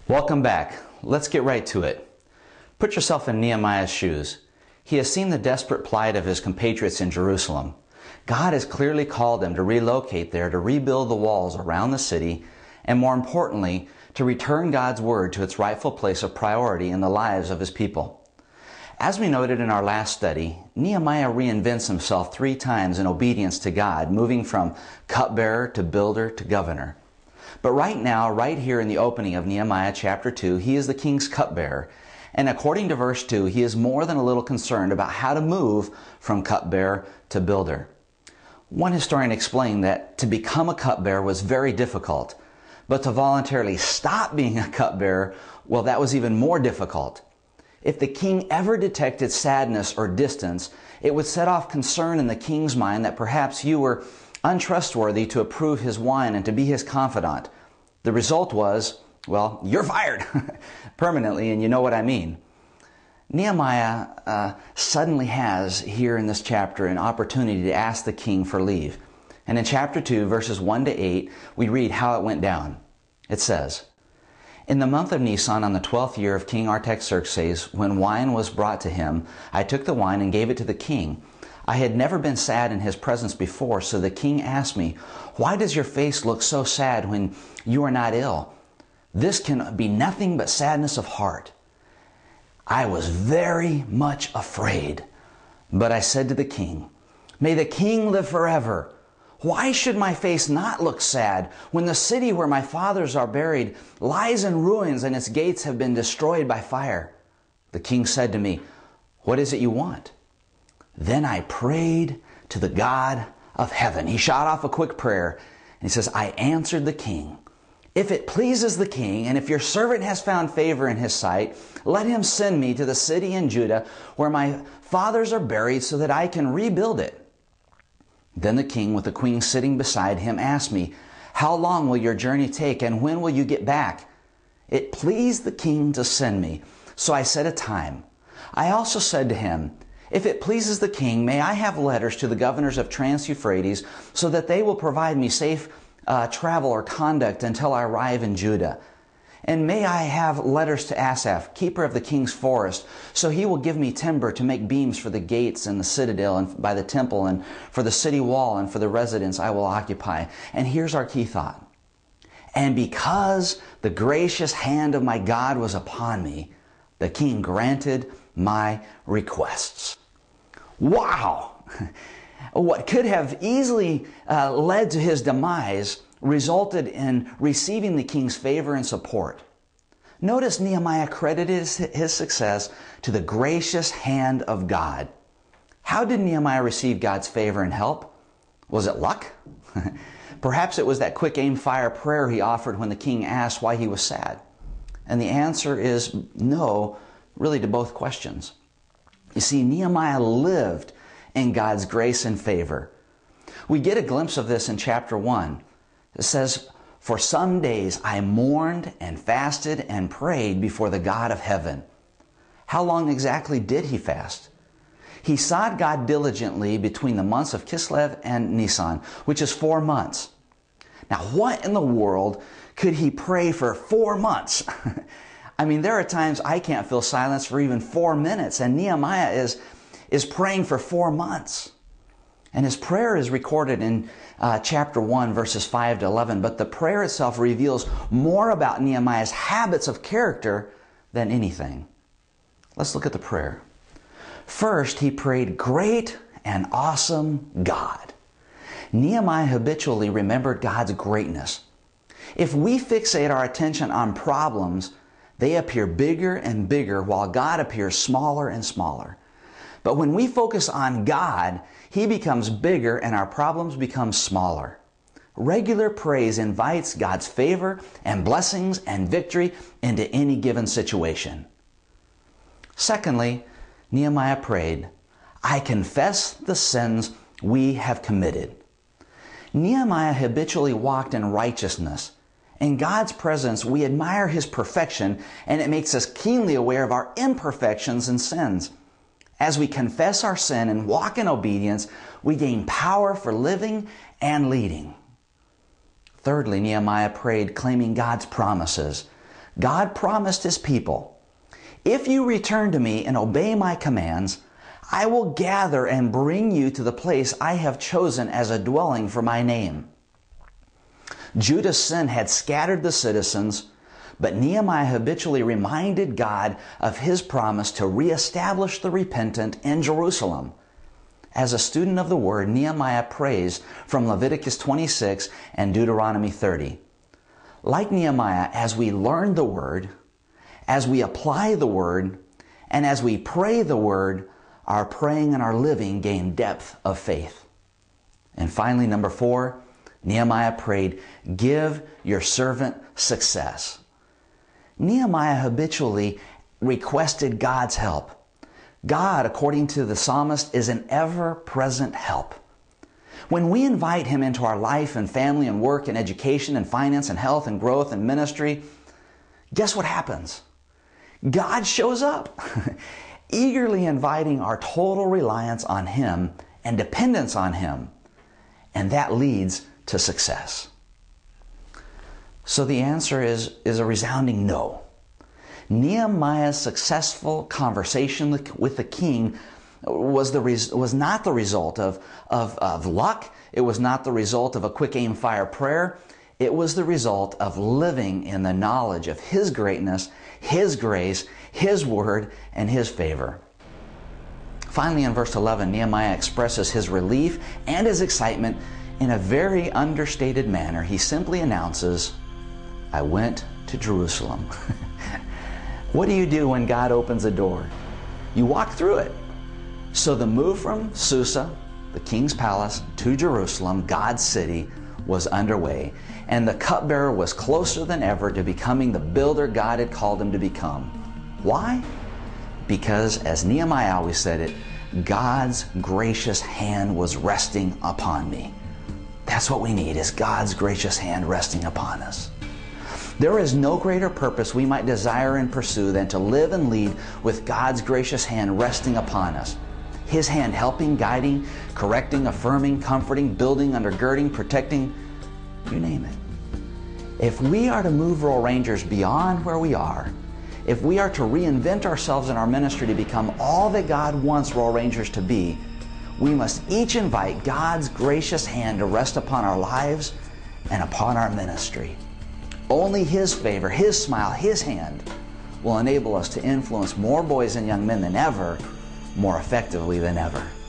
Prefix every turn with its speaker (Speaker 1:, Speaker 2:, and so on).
Speaker 1: Welcome back. Let's get right to it. Put yourself in Nehemiah's shoes. He has seen the desperate plight of his compatriots in Jerusalem. God has clearly called them to relocate there, to rebuild the walls around the city, and more importantly, to return God's word to its rightful place of priority in the lives of his people. As we noted in our last study, Nehemiah reinvents himself 3 times in obedience to God, moving from cupbearer to builder to governor. But right now, right here in the opening of Nehemiah chapter 2, he is the king's cupbearer. And according to verse 2, he is more than a little concerned about how to move from cupbearer to builder. One historian explained that to become a cupbearer was very difficult, but to voluntarily stop being a cupbearer, well, that was even more difficult. If the king ever detected sadness or distance, it would set off concern in the king's mind that perhaps you were untrustworthy to approve his wine and to be his confidant. The result was, well, you're fired permanently, and you know what I mean. Nehemiah suddenly has here in this chapter an opportunity to ask the king for leave. And in chapter 2, verses 1 to 8, we read how it went down. It says, "In the month of Nisan, on the 12th year of King Artaxerxes, when wine was brought to him, I took the wine and gave it to the king. I had never been sad in his presence before, so the king asked me, 'Why does your face look so sad when you are not ill?' 'This can be nothing but sadness of heart.' I was very much afraid. But I said to the king, 'May the king live forever. Why should my face not look sad when the city where my fathers are buried lies in ruins and its gates have been destroyed by fire?' The king said to me, 'What is it you want?' Then I prayed to the God of heaven." He shot off a quick prayer and he says, "I answered the king. If it pleases the king, and if your servant has found favor in his sight, let him send me to the city in Judah where my fathers are buried so that I can rebuild it." Then the king, with the queen sitting beside him, asked me, "How long will your journey take, and when will you get back?" It pleased the king to send me, so I set a time. I also said to him, "If it pleases the king, may I have letters to the governors of Trans-Euphrates so that they will provide me safe travel or conduct until I arrive in Judah? And may I have letters to Asaph, keeper of the king's forest, so he will give me timber to make beams for the gates and the citadel and by the temple and for the city wall and for the residence I will occupy." And here's our key thought. "And because the gracious hand of my God was upon me, the king granted my requests." Wow! What could have easily led to his demise resulted in receiving the king's favor and support. Notice Nehemiah credited his success to the gracious hand of God. How did Nehemiah receive God's favor and help? Was it luck? Perhaps it was that quick aim fire prayer he offered when the king asked why he was sad. And the answer is no, really, to both questions. You see, Nehemiah lived in God's grace and favor. We get a glimpse of this in chapter 1. It says, "For some days I mourned and fasted and prayed before the God of heaven." How long exactly did he fast? He sought God diligently between the months of Kislev and Nisan, which is 4 months. Now, what in the world could he pray for 4 months? I mean, there are times I can't feel silence for even 4 minutes, and Nehemiah is praying for 4 months. And his prayer is recorded in chapter 1, verses 5 to 11, but the prayer itself reveals more about Nehemiah's habits of character than anything. Let's look at the prayer. First, he prayed, "Great and awesome God." Nehemiah habitually remembered God's greatness. If we fixate our attention on problems, they appear bigger and bigger while God appears smaller and smaller. But when we focus on God, He becomes bigger and our problems become smaller. Regular praise invites God's favor and blessings and victory into any given situation. Secondly, Nehemiah prayed, "I confess the sins we have committed." Nehemiah habitually walked in righteousness. In God's presence, we admire His perfection, and it makes us keenly aware of our imperfections and sins. As we confess our sin and walk in obedience, we gain power for living and leading. Thirdly, Nehemiah prayed, claiming God's promises. God promised His people, "If you return to me and obey my commands, I will gather and bring you to the place I have chosen as a dwelling for my name." Judah's sin had scattered the citizens, but Nehemiah habitually reminded God of His promise to reestablish the repentant in Jerusalem. As a student of the Word, Nehemiah prays from Leviticus 26 and Deuteronomy 30. Like Nehemiah, as we learn the Word, as we apply the Word, and as we pray the Word, our praying and our living gain depth of faith. And finally, number 4, Nehemiah prayed, "Give your servant success." Nehemiah habitually requested God's help. God, according to the psalmist, is an ever-present help. When we invite Him into our life and family and work and education and finance and health and growth and ministry, guess what happens? God shows up, eagerly inviting our total reliance on Him and dependence on Him. And that leads to success. So the answer is a resounding no. Nehemiah's successful conversation with the king was not the result of luck. It was not the result of a quick aim fire prayer. It was the result of living in the knowledge of His greatness, His grace, His word, and His favor. Finally, in verse 11, Nehemiah expresses his relief and his excitement in a very understated manner. He simply announces, "I went to Jerusalem." What do you do when God opens a door? You walk through it. So the move from Susa, the king's palace, to Jerusalem, God's city, was underway, and the cupbearer was closer than ever to becoming the builder God had called him to become. Why? Because, as Nehemiah always said it, God's gracious hand was resting upon me. That's what we need, is God's gracious hand resting upon us. There is no greater purpose we might desire and pursue than to live and lead with God's gracious hand resting upon us. His hand helping, guiding, correcting, affirming, comforting, building, undergirding, protecting, you name it. If we are to move Rural Rangers beyond where we are, if we are to reinvent ourselves in our ministry to become all that God wants Rural Rangers to be, we must each invite God's gracious hand to rest upon our lives and upon our ministry. Only His favor, His smile, His hand will enable us to influence more boys and young men than ever, more effectively than ever.